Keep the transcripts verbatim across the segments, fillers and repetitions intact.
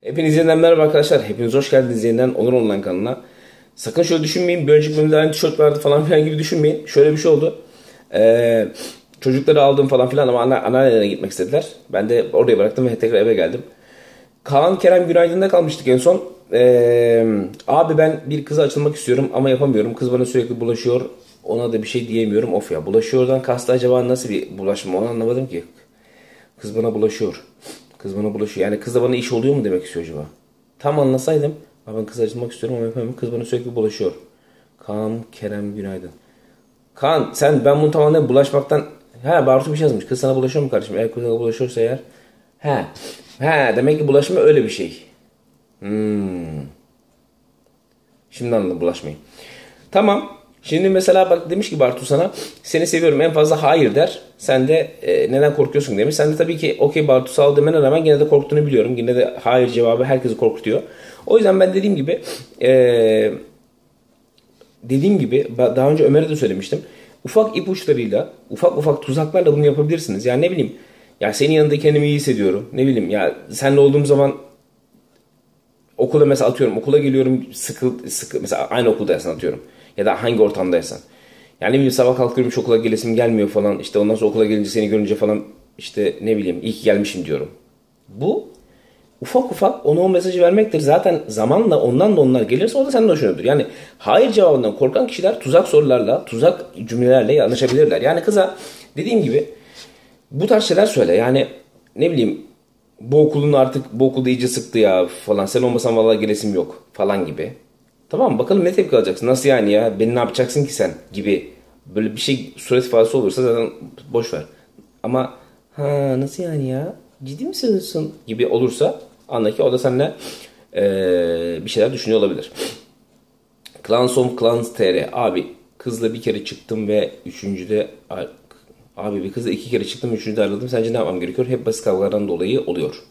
Hepiniz yeniden merhaba arkadaşlar. Hepiniz hoş geldiniz yeniden Onur Online kanalına. Sakın şöyle düşünmeyin. Bir önceki bölümde aynı tişört vardı falan filan gibi düşünmeyin. Şöyle bir şey oldu. Ee, çocukları aldım falan filan ama ana, anneannelerine gitmek istediler. Ben de oraya bıraktım ve tekrar eve geldim. Kaan, Kerem Günaydın'da kalmıştık en son. Ee, abi ben bir kıza açılmak istiyorum ama yapamıyorum. Kız bana sürekli bulaşıyor. Ona da bir şey diyemiyorum. Of ya, bulaşıyordan kastı acaba nasıl bir bulaşma, onu anlamadım ki. Kız bana bulaşıyor. Kız bana bulaşıyor. Yani kız da bana iş oluyor mu demek istiyor acaba? Tam anlasaydım. Abi ben kız açılmak istiyorum ama yapamıyorum. Kız bana sürekli bulaşıyor. Kaan, Kerem Günaydın. Kaan, sen ben bunu tamamen bulaşmaktan... He, Bartu bir şey yazmış. Kız sana bulaşıyor mu kardeşim? Eğer kız sana bulaşıyorsa eğer. He. He, demek ki bulaşma öyle bir şey. Hmm. Şimdi anladım bulaşmayı. Tamam. Şimdi mesela bak, demiş ki Bartu sana seni seviyorum en fazla hayır der. Sen de e, neden korkuyorsun demiş. Sen de tabii ki okey Bartu sağ ol demene rağmen yine de korktuğunu biliyorum. Yine de hayır cevabı herkesi korkutuyor. O yüzden ben dediğim gibi e, dediğim gibi daha önce Ömer'e de söylemiştim. Ufak ipuçlarıyla, ufak ufak tuzaklarla bunu yapabilirsiniz. Yani ne bileyim, ya senin yanında kendimi iyi hissediyorum. Ne bileyim ya, seninle olduğum zaman okula mesela atıyorum, okula geliyorum sıkı, sıkı mesela aynı okuldaysan atıyorum. Ya da hangi ortamdaysan. Yani ne bileyim, sabah kalkıyorum hiç okula gelesim gelmiyor falan. İşte ondan sonra okula gelince seni görünce falan işte ne bileyim iyi ki gelmişim diyorum. Bu ufak ufak ona o mesajı vermektir. Zaten zamanla ondan da onlar gelirse o da senden hoşlanıyordur. Yani hayır cevabından korkan kişiler tuzak sorularla, tuzak cümlelerle yanlışabilirler. Yani kıza dediğim gibi bu tarz şeyler söyle. Yani ne bileyim, bu okulun artık bu okulda iyice sıktı ya falan. Sen olmasan vallahi gelesim yok falan gibi. Tamam mı? Bakalım ne tepki alacaksın? Nasıl yani ya? Beni ne yapacaksın ki sen? Gibi. Böyle bir şey suret ifadesi olursa zaten boş ver. Ama ha nasıl yani ya? Ciddi mi söylüyorsun? Gibi olursa anla ki o da seninle eee, bir şeyler düşünüyor olabilir. Clans of Clans T R. Abi kızla bir kere çıktım ve üçüncüde abi bir kızla iki kere çıktım, üçüncüde ayrıldım. Sence ne yapmam gerekiyor? Hep basit kavgalardan dolayı oluyor.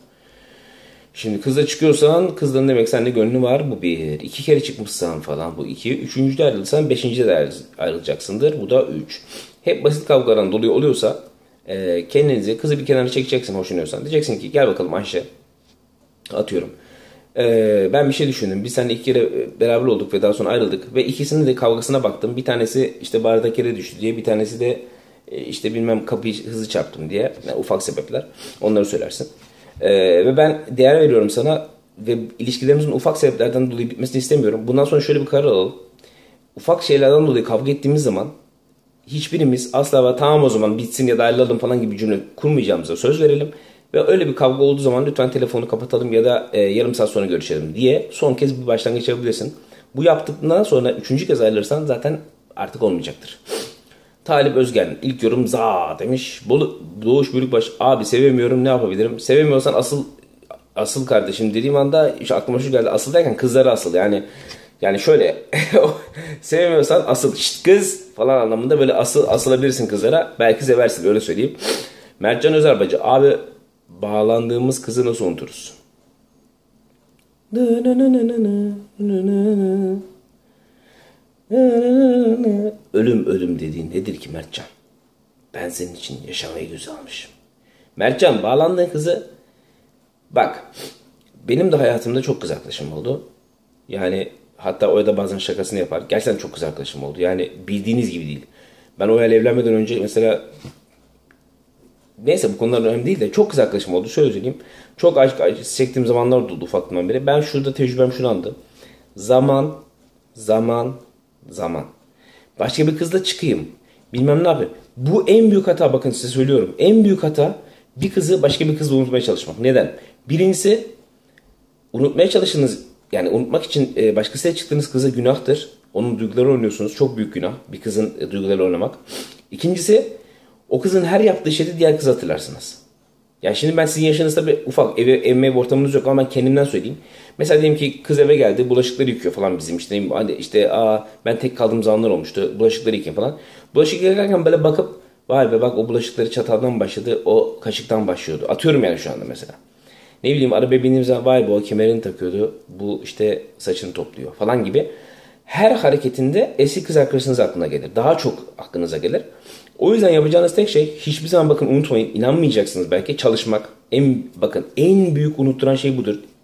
Şimdi kızla çıkıyorsan kızların demek sende gönlü var, bu bir. İki kere çıkmışsan falan, bu iki. Üçüncüde ayrılırsan beşincide de ayrılacaksındır, bu da üç. Hep basit kavgadan dolayı oluyorsa e, kendinizi, kızı bir kenara çekeceksin hoşlanıyorsan. Diyeceksin ki gel bakalım Ayşe, atıyorum. E, ben bir şey düşündüm. Biz seninle iki kere beraber olduk ve daha sonra ayrıldık. Ve ikisinin de kavgasına baktım. Bir tanesi işte bardak yere düştü diye. Bir tanesi de e, işte bilmem kapıyı hızlı çarptım diye. Yani ufak sebepler. Onları söylersin. Ee, ve ben değer veriyorum sana ve ilişkilerimizin ufak sebeplerden dolayı bitmesini istemiyorum. Bundan sonra şöyle bir karar alalım. Ufak şeylerden dolayı kavga ettiğimiz zaman hiçbirimiz asla ve tamam o zaman bitsin ya da ayrılalım falan gibi cümle kurmayacağımıza söz verelim. Ve öyle bir kavga olduğu zaman lütfen telefonu kapatalım ya da e, yarım saat sonra görüşelim diye son kez bir başlangıç yapabilirsin. Bu yaptıktan sonra üçüncü kez ayrılırsan zaten artık olmayacaktır. Talip Özgen ilk yorum za demiş. Doğuş Bölükbaş abi sevemiyorum, ne yapabilirim? Sevemiyorsan asıl asıl kardeşim dediğim anda işte aklıma şu geldi. Asıl derken kızları asıl yani. Yani şöyle sevemiyorsan asıl şşt kız falan anlamında böyle asıl asılabilirsin kızlara. Belki seversin, öyle söyleyeyim. Mertcan Özarbacı abi bağlandığımız kızı nasıl unuturuz? Ölüm ölüm dediğin nedir ki Mertcan? Ben senin için yaşamayı göze almışım. Mertcan, bağlandığın kızı bak, benim de hayatımda çok kız arkadaşım oldu. Yani hatta o da bazen şakasını yapar. Gerçekten çok kız arkadaşım oldu. Yani bildiğiniz gibi değil. Ben o ile evlenmeden önce mesela, neyse bu konular önemli değil de çok kız arkadaşım oldu. Şöyle söyleyeyim. Çok aşk acısı çektiğim zamanlar oldu ufaklığımdan beri. Ben şurada tecrübem şunu anladım. Zaman, zaman, zaman. Başka bir kızla çıkayım. Bilmem ne yapayım. Bu en büyük hata, bakın size söylüyorum. En büyük hata bir kızı başka bir kızla unutmaya çalışmak. Neden? Birincisi, unutmaya çalıştığınız, yani unutmak için başkasıyla çıktığınız kıza günahtır. Onun duyguları oynuyorsunuz. Çok büyük günah. Bir kızın duyguları oynamak. İkincisi, o kızın her yaptığı şeyde diğer kızı hatırlarsınız. Yani şimdi ben sizin yaşınızda bir ufak ev, ev mev ortamınız yok ama ben kendimden söyleyeyim. Mesela diyelim ki kız eve geldi, bulaşıkları yıkıyor falan bizim işte. Hadi işte aa, ben tek kaldığım zamanlar olmuştu. Bulaşıkları yıkayın falan. Bulaşık yıkarken böyle bakıp vay be bak, o bulaşıkları çataldan başladı, o kaşıktan başlıyordu. Atıyorum yani şu anda mesela. Ne bileyim, arabaya bindiğim zaman vay be o kemerini takıyordu, bu işte saçını topluyor falan gibi. Her hareketinde eski kız arkadaşınız aklına gelir. Daha çok aklınıza gelir. O yüzden yapacağınız tek şey, hiçbir zaman bakın unutmayın, inanmayacaksınız belki, çalışmak. En bakın en büyük unutturan şey budur.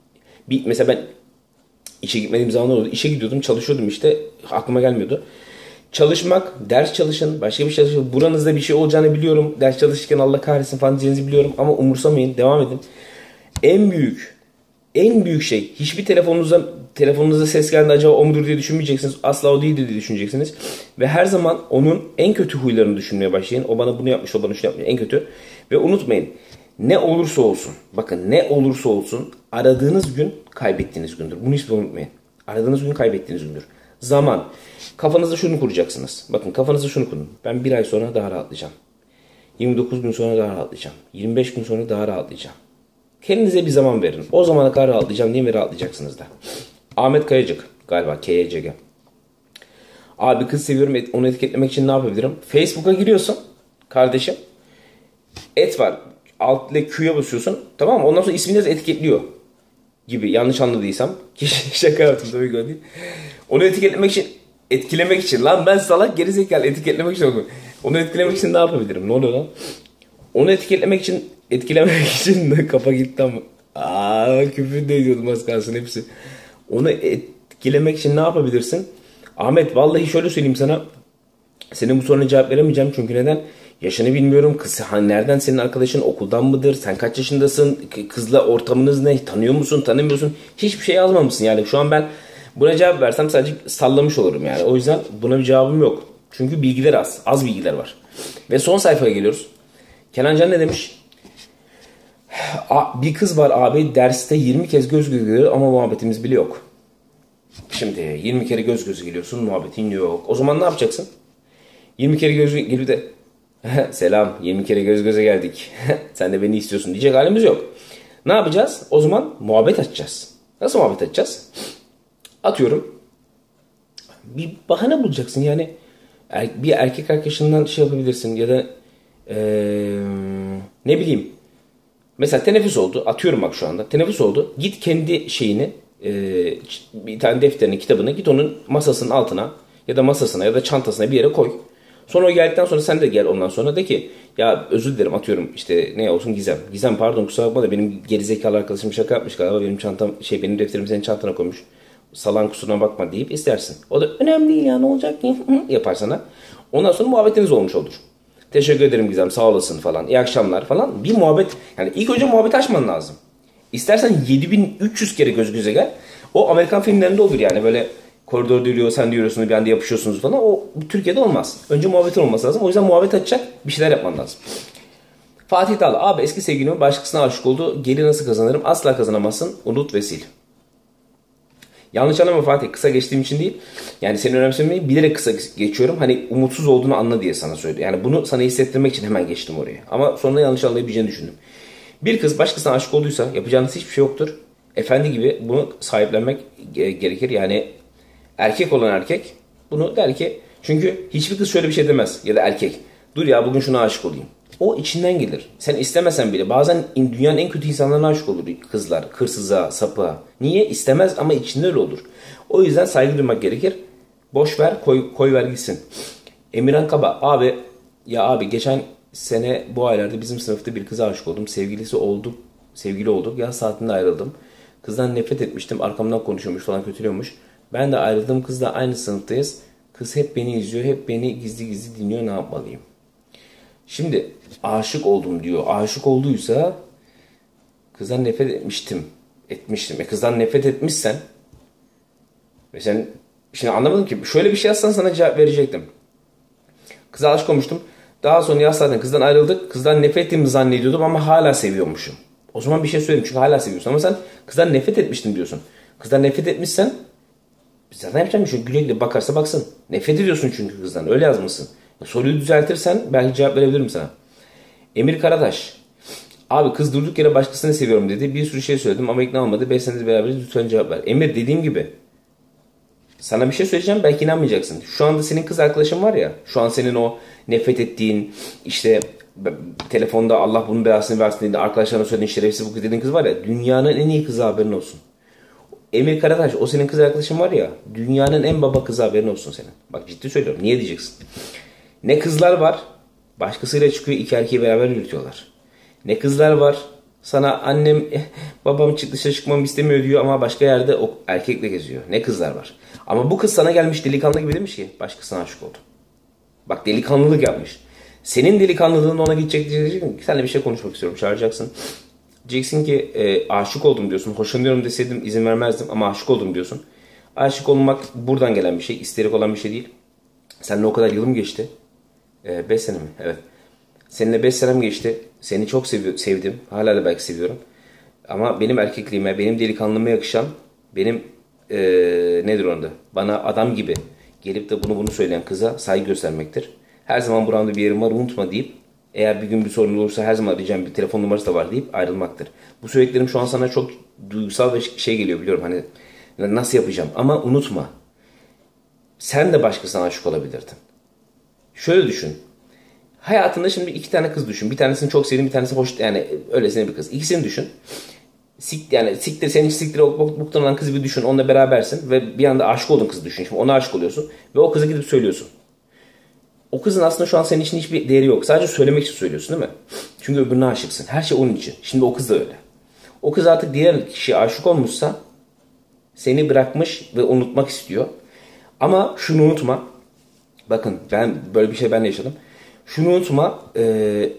Bir, mesela ben işe gitmediğim zamanlar oldu. İşe gidiyordum, çalışıyordum işte. Aklıma gelmiyordu. Çalışmak, ders çalışın, başka bir şey çalışın. Buranızda bir şey olacağını biliyorum. Ders çalışırken Allah kahretsin falan diyeceğinizi biliyorum. Ama umursamayın, devam edin. En büyük, en büyük şey, hiçbir telefonunuza telefonunuza ses geldi acaba o mudur diye düşünmeyeceksiniz. Asla o değildir diye düşüneceksiniz. Ve her zaman onun en kötü huylarını düşünmeye başlayın. O bana bunu yapmış, o bana şunu yapmış. En kötü. Ve unutmayın, ne olursa olsun, bakın ne olursa olsun aradığınız gün kaybettiğiniz gündür. Bunu hiç unutmayın. Aradığınız gün kaybettiğiniz gündür. Zaman. Kafanızda şunu kuracaksınız. Bakın kafanızda şunu kurun. Ben bir ay sonra daha rahatlayacağım. yirmi dokuz gün sonra daha rahatlayacağım. yirmi beş gün sonra daha rahatlayacağım. Kendinize bir zaman verin. O zamana kadar rahatlayacağım diye ve rahatlayacaksınız da. Ahmet Kayacık galiba K Y C G. Abi kız seviyorum, onu etiketlemek için ne yapabilirim? Facebook'a giriyorsun kardeşim. Et var. Alt ile Q'ya basıyorsun. Tamam mı? Ondan sonra ismini yaz, etiketliyor. Gibi. Yanlış anladıysam. Şaka yaptım tabii ki o değil. Onu etiketlemek için etkilemek için. Lan ben salak gerizekalı, etiketlemek için onu. Onu etkilemek için ne yapabilirim? Ne oluyor lan? Onu etiketlemek için etkilemek için de kafa gitti ama. Aaa küfür de ediyordum az kalsın hepsi. Onu etkilemek için ne yapabilirsin? Ahmet vallahi şöyle söyleyeyim sana. Senin bu soruna cevap veremeyeceğim çünkü neden? Yaşını bilmiyorum. Kız hani nereden, senin arkadaşın okuldan mıdır? Sen kaç yaşındasın? Kızla ortamınız ne? Tanıyor musun? Tanımıyorsun? Hiçbir şey yazmamışsın yani. Şu an ben buna cevap versem sadece sallamış olurum yani. O yüzden buna bir cevabım yok. Çünkü bilgiler az. Az bilgiler var. Ve son sayfaya geliyoruz. Kenan Can ne demiş? Bir kız var abi, derste yirmi kez göz göze geliyor ama muhabbetimiz bile yok. Şimdi yirmi kere göz göze geliyorsun, muhabbetin yok. O zaman ne yapacaksın? yirmi kere göz gelip de selam, yirmi kere göz göze geldik. Sen de beni istiyorsun diyecek halimiz yok. Ne yapacağız? O zaman muhabbet açacağız. Nasıl muhabbet açacağız? Atıyorum. Bir bahane bulacaksın yani. Bir erkek arkadaşından şey yapabilirsin ya da ee, ne bileyim. Mesela teneffüs oldu. Atıyorum bak şu anda. Teneffüs oldu. Git kendi şeyini, e, bir tane defterini, kitabını git onun masasının altına ya da masasına ya da çantasına bir yere koy. Sonra o geldikten sonra sen de gel, ondan sonra de ki ya özür dilerim, atıyorum işte ne olsun Gizem. Gizem pardon kusura bakma da benim gerizekalı arkadaşım şaka yapmış galiba, benim çantam şey benim defterimi senin çantana koymuş. Salan kusuruna bakma deyip istersin. O da önemli değil ya, ne olacak ki yapar sana. Ondan sonra muhabbetiniz olmuş olur. Teşekkür ederim Gizem, sağ olasın falan. İyi akşamlar falan. Bir muhabbet, yani ilk önce muhabbet açman lazım. İstersen yedi bin üç yüz kere göz göze gel. O Amerikan filmlerinde olur yani, böyle koridorda yürüyor, sen de yürüyorsunuz, bir anda yapışıyorsunuz falan. O Türkiye'de olmaz. Önce muhabbetin olması lazım. O yüzden muhabbet açacak bir şeyler yapman lazım. Fatih Dağlı, abi eski sevgilime başkasına aşık oldu. Geri nasıl kazanırım? Asla kazanamazsın. Unut ve sil. Yanlış anlama Fatih, kısa geçtiğim için değil. Yani seni önemsemeyi bilerek kısa geçiyorum. Hani umutsuz olduğunu anla diye sana söyledim. Yani bunu sana hissettirmek için hemen geçtim oraya. Ama sonra yanlış anlayabileceğini düşündüm. Bir kız başkasına aşık olduysa yapacağınız hiçbir şey yoktur. Efendi gibi bunu sahiplenmek gerekir. Yani erkek olan erkek bunu der ki, çünkü hiçbir kız şöyle bir şey demez ya da erkek. Dur ya bugün şuna aşık olayım. O içinden gelir. Sen istemesen bile bazen dünyanın en kötü insanlarına aşık olur kızlar. Hırsıza, sapığa. Niye? İstemez ama içinde öyle olur. O yüzden saygı duymak gerekir. Boş ver, koy, koy ver gitsin. Emirhan Kaba, abi ya abi geçen sene bu aylarda bizim sınıfta bir kıza aşık oldum. Sevgilisi olduk, sevgili olduk. Yaz saatinde ayrıldım. Kızdan nefret etmiştim. Arkamdan konuşuyormuş falan, kötülüyormuş. Ben de ayrıldığım kızla aynı sınıftayız. Kız hep beni izliyor, hep beni gizli gizli dinliyor. Ne yapmalıyım? Şimdi aşık oldum diyor. Aşık olduysa kızdan nefret etmiştim. Etmiştim. E kızdan nefret etmişsen ve sen şimdi anlamadım ki, şöyle bir şey yazsan sana cevap verecektim. Kıza aşık olmuştum. Daha sonra yaz zaten kızdan ayrıldık. Kızdan nefret ettiğimi zannediyordum ama hala seviyormuşum. O zaman bir şey söyleyeyim çünkü hala seviyorsun ama sen kızdan nefret etmiştim diyorsun. Kızdan nefret etmişsen zaten yapacağım bir şey. Güle güle bakarsa baksın. Nefret ediyorsun çünkü kızdan. Öyle yazmışsın. Soruyu düzeltirsen belki cevap verebilirim sana. Emir Karataş. Abi kız durduk yere başkasını seviyorum dedi. Bir sürü şey söyledim ama ikna olmadı. beş senedir beraberiz, lütfen cevap ver. Emir, dediğim gibi sana bir şey söyleyeceğim, belki inanmayacaksın. Şu anda senin kız arkadaşın var ya. Şu an senin o nefret ettiğin, işte telefonda Allah bunun belasını versin dediğin, arkadaşlarına söylediğin şerefsiz bu kız dediğin kız var ya. Dünyanın en iyi kızı, haberin olsun. Emir Karataş, o senin kız arkadaşın var ya. Dünyanın en baba kızı, haberin olsun senin. Bak ciddi söylüyorum. Niye diyeceksin? Ne kızlar var, başkasıyla çıkıyor, iki erkeği beraber yürütüyorlar. Ne kızlar var, Sana annem babam çık dışarı çıkmamı istemiyor diyor ama başka yerde o erkekle geziyor. Ne kızlar var. Ama bu kız sana gelmiş delikanlı gibi demiş ki başkasına aşık oldum. Bak delikanlılık yapmış. Senin delikanlılığın ona gidecek diyeceksin ki seninle bir şey konuşmak istiyorum. Çağıracaksın. Diyeceksin ki e, aşık oldum diyorsun. Hoşlanıyorum deseydim izin vermezdim ama aşık oldum diyorsun. Aşık olmak buradan gelen bir şey. İsterik olan bir şey değil. Seninle o kadar yılım geçti. beş sene mi? Evet. Seninle beş senem geçti. Seni çok sev sevdim. Hala da belki seviyorum. Ama benim erkekliğime, benim delikanlılığıma yakışan, benim ee, nedir onda? Bana adam gibi gelip de bunu bunu söyleyen kıza saygı göstermektir. Her zaman buramda bir yerim var unutma deyip eğer bir gün bir sorun olursa her zaman arayacağım bir telefon numarası da var deyip ayrılmaktır. Bu söylediklerim şu an sana çok duygusal ve şey geliyor biliyorum hani nasıl yapacağım ama unutma. Sen de başkasına aşık olabilirdin. Şöyle düşün. Hayatında şimdi iki tane kız düşün. Bir tanesini çok sevdiğin, bir tanesi hoş yani öylesine bir kız. İkisini düşün. Sik, yani siktir senin siktir buktan olan kızı bir düşün. Onunla berabersin ve bir anda aşık olduğun kızı düşün. Şimdi ona aşık oluyorsun ve o kıza gidip söylüyorsun. O kızın aslında şu an senin için hiçbir değeri yok. Sadece söylemek için söylüyorsun değil mi? Çünkü öbürüne aşıksın. Her şey onun için. Şimdi o kız da öyle. O kız artık diğer kişiye aşık olmuşsa seni bırakmış ve unutmak istiyor. Ama şunu unutma. Bakın ben böyle bir şey ben de yaşadım. Şunu unutma. E,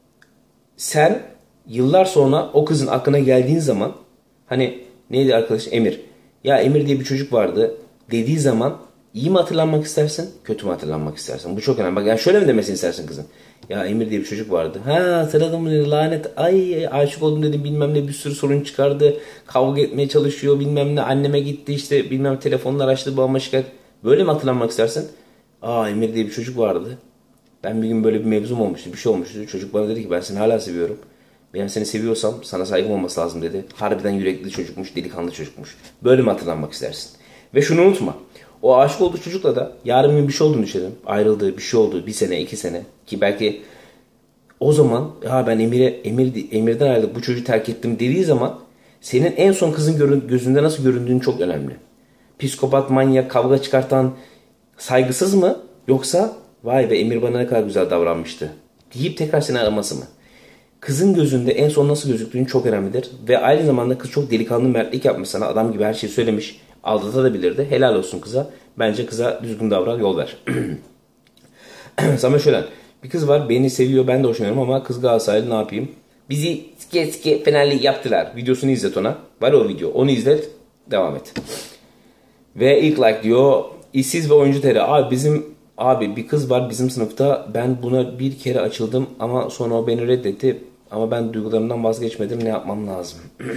sen yıllar sonra o kızın aklına geldiğin zaman hani neydi arkadaş Emir. Ya Emir diye bir çocuk vardı dediği zaman iyi mi hatırlanmak istersin, kötü mü hatırlanmak istersin? Bu çok önemli. Bak yani şöyle mi demesini istersin kızın? Ya Emir diye bir çocuk vardı. Ha hatırladım mı lanet. Ay aşık oldum dedi bilmem ne bir sürü sorun çıkardı. Kavga etmeye çalışıyor bilmem ne. Anneme gitti işte bilmem telefonlar açtı babama şikayet. Böyle mi hatırlanmak istersin? Aa Emir diye bir çocuk vardı. Ben bir gün böyle bir mevzum olmuştu. Bir şey olmuştu. Çocuk bana dedi ki ben seni hala seviyorum. Ben seni seviyorsam sana saygım olması lazım dedi. Harbiden yürekli çocukmuş, delikanlı çocukmuş. Böyle mi hatırlanmak istersin? Ve şunu unutma. O aşık olduğu çocukla da yarın gün bir şey olduğunu düşünelim. Ayrıldığı bir şey oldu. Bir sene, iki sene. Ki belki o zaman ya ben Emir'e Emir, Emir'den ayrılıp bu çocuğu terk ettim dediği zaman senin en son kızın gözünde nasıl göründüğün çok önemli. Psikopat, manyak, kavga çıkartan, saygısız mı? Yoksa vay be Emir bana ne kadar güzel davranmıştı deyip tekrar seni araması mı? Kızın gözünde en son nasıl gözüktüğün çok önemlidir. Ve aynı zamanda kız çok delikanlı mertlik yapmış sana. Adam gibi her şeyi söylemiş. Aldatabilirdi. Helal olsun kıza. Bence kıza düzgün davran yol ver. Sana şöyle. Bir kız var beni seviyor ben de hoşlanıyorum ama kız Galatasaraylı ne yapayım? Bizi sike sike Fenerli yaptılar. Videosunu izlet ona. Var o video. Onu izlet. Devam et. Ve ilk like diyor. İşsiz ve oyuncu teri. Abi bizim abi bir kız var bizim sınıfta. Ben buna bir kere açıldım ama sonra o beni reddetti. Ama ben duygularımdan vazgeçmedim. Ne yapmam lazım?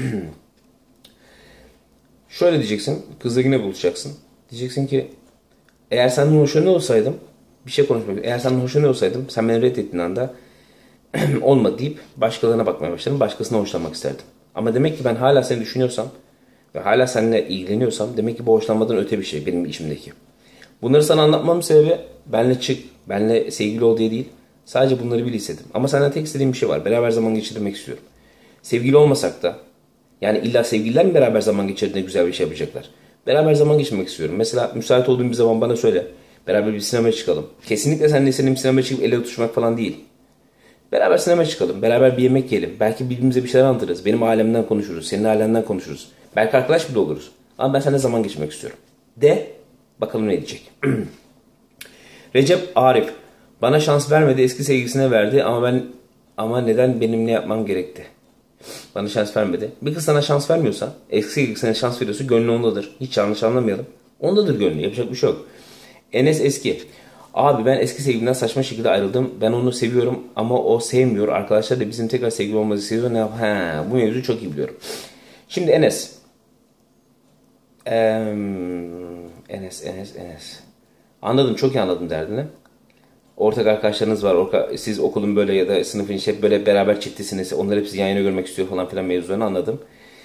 Şöyle diyeceksin. Kızla yine buluşacaksın. Diyeceksin ki eğer senden hoşlanıyor olsaydım bir şey konuşmak. Eğer senden hoşlanıyor olsaydım sen beni reddettiğin anda olmadı deyip başkalarına bakmaya başladım. Başkasına hoşlanmak isterdim. Ama demek ki ben hala seni düşünüyorsam ve hala seninle ilgileniyorsam demek ki bu hoşlanmadan öte bir şey benim içimdeki. Bunları sana anlatmamın sebebi benle çık, benle sevgili ol diye değil. Sadece bunları bil istedim. Ama senden tek istediğim bir şey var. Beraber zaman geçirmek istiyorum. Sevgili olmasak da yani illa sevgililer mi beraber zaman geçirdiğinde güzel bir şey yapacaklar? Beraber zaman geçirmek istiyorum. Mesela müsait olduğum bir zaman bana söyle. Beraber bir sinemaya çıkalım. Kesinlikle seninle senin sinemaya çıkıp ele tutuşmak falan değil. Beraber sinemaya çıkalım. Beraber bir yemek yiyelim. Belki birbirimize bir şeyler anlatırız. Benim alemden konuşuruz. Senin aleminden konuşuruz. Belki arkadaş bile oluruz. Ama ben seninle zaman geçirmek istiyorum. De bakalım ne diyecek. Recep Arif. Bana şans vermedi. Eski sevgilisine verdi. Ama ben ama neden benim ne yapmam gerekti? Bana şans vermedi. Bir kız sana şans vermiyorsa, eski sevgilisine şans veriyorsa gönlü ondadır. Hiç yanlış anlamayalım. Ondadır gönlü. Yapacak bir şey yok. Enes Eski. Abi ben eski sevgilimden saçma şekilde ayrıldım. Ben onu seviyorum ama o sevmiyor. Arkadaşlar da bizim tekrar sevgili olmamızı istiyor. Ne yap? Ha, bu mevzuyu çok iyi biliyorum. Şimdi Enes. Ee, Enes, Enes, Enes. Anladım, çok iyi anladım derdini. Ortak arkadaşlarınız var. Orka, siz okulun böyle ya da sınıfın hep böyle beraber çiftisiniz. Onları hepsi yan yana görmek istiyor falan filan mevzularını anladım.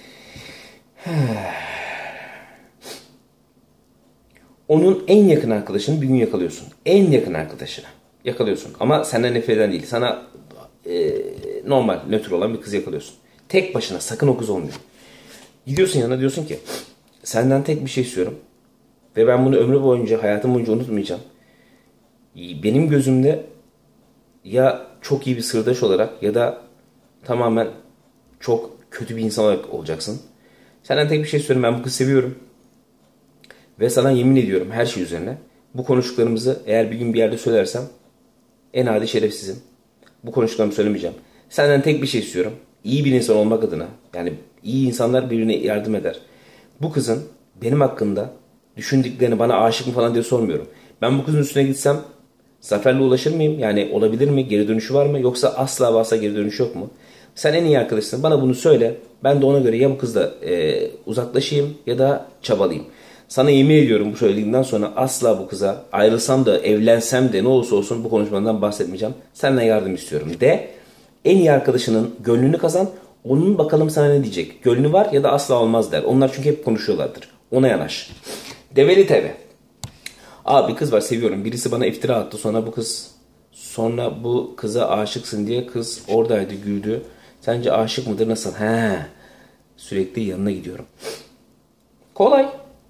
Onun en yakın arkadaşını bir gün yakalıyorsun. En yakın arkadaşını yakalıyorsun. Ama senden nefret eden değil. Sana e, normal, nötr olan bir kız yakalıyorsun. Tek başına sakın o kız olmuyor. Gidiyorsun yanına diyorsun ki senden tek bir şey istiyorum. Ve ben bunu ömrü boyunca, hayatım boyunca unutmayacağım. Benim gözümde ya çok iyi bir sırdaş olarak ya da tamamen çok kötü bir insan olarak olacaksın. Senden tek bir şey söyleyeyim. Ben bu kızı seviyorum. Ve sana yemin ediyorum her şey üzerine. Bu konuştuklarımızı eğer bir gün bir yerde söylersem en adi şerefsizim. Bu konuştuklarımı söylemeyeceğim. Senden tek bir şey istiyorum. İyi bir insan olmak adına. Yani iyi insanlar birbirine yardım eder. Bu kızın benim hakkında düşündüklerini, bana aşık mı falan diye sormuyorum. Ben bu kızın üstüne gitsem zaferle ulaşır mıyım? Yani olabilir mi? Geri dönüşü var mı? Yoksa asla ve asla geri dönüşü yok mu? Sen en iyi arkadaşsın. Bana bunu söyle. Ben de ona göre ya bu kızla e, uzaklaşayım ya da çabalayayım. Sana yemin ediyorum bu söylediğimden sonra asla bu kıza ayrılsam da evlensem de ne olursa olsun bu konuşmadan bahsetmeyeceğim. Senden yardım istiyorum de. En iyi arkadaşının gönlünü kazan. Onun bakalım sana ne diyecek. Gönlü var ya da asla olmaz der. Onlar çünkü hep konuşuyorlardır. Ona yanaş. Develi T V. Abi bir kız var seviyorum. Birisi bana iftira attı. Sonra bu kız sonra bu kıza aşıksın diye kız oradaydı güldü. Sence aşık mıdır nasıl? He. Sürekli yanına gidiyorum. Kolay.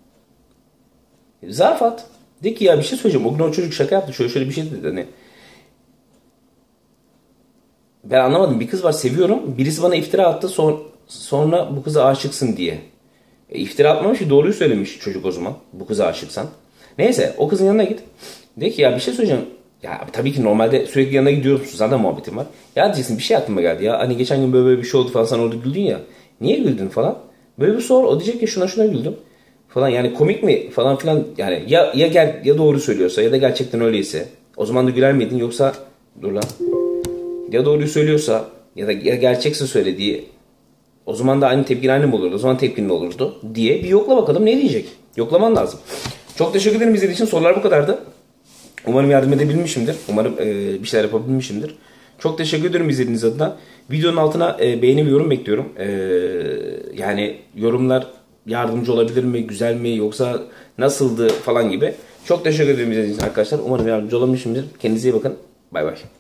Zarf at. De ki ya bir şey söyleyeceğim. O gün o çocuk şaka yaptı. Şöyle şöyle bir şey dedi. Hani ben anlamadım. Bir kız var seviyorum. Birisi bana iftira attı. Son, sonra bu kıza aşıksın diye. E, iftira atmamış ki doğruyu söylemiş çocuk o zaman. Bu kıza aşıksan. Neyse o kızın yanına git. De ki ya bir şey söyleyeceğim. Ya tabii ki normalde sürekli yanına gidiyorsun. Zaten muhabbetim var. Ya diyeceksin bir şey aklıma geldi ya. Hani geçen gün böyle, böyle bir şey oldu falan. Sen orada güldün ya. Niye güldün falan. Böyle bir sor. O diyecek ki şuna şuna güldüm. Falan yani komik mi falan filan. Yani ya, ya, gel, ya doğru söylüyorsa ya da gerçekten öyleyse. O zaman da güler miydin yoksa dur lan. Ya doğruyu söylüyorsa ya da ya gerçekse söylediği o zaman da aynı tepkin aynı mı olurdu? O zaman tepkin ne olurdu? Diye bir yokla bakalım ne diyecek? Yoklaman lazım. Çok teşekkür ederim izlediğiniz için. Sorular bu kadardı. Umarım yardım edebilmişimdir. Umarım e, bir şeyler yapabilmişimdir. Çok teşekkür ederim izlediğiniz adına. Videonun altına e, beğeni ve yorum bekliyorum. E, yani yorumlar yardımcı olabilir mi? Güzel mi? Yoksa nasıldı falan gibi. Çok teşekkür ederim izlediğiniz için arkadaşlar. Umarım yardımcı olabilmişimdir. Kendinize iyi bakın. Bay bay.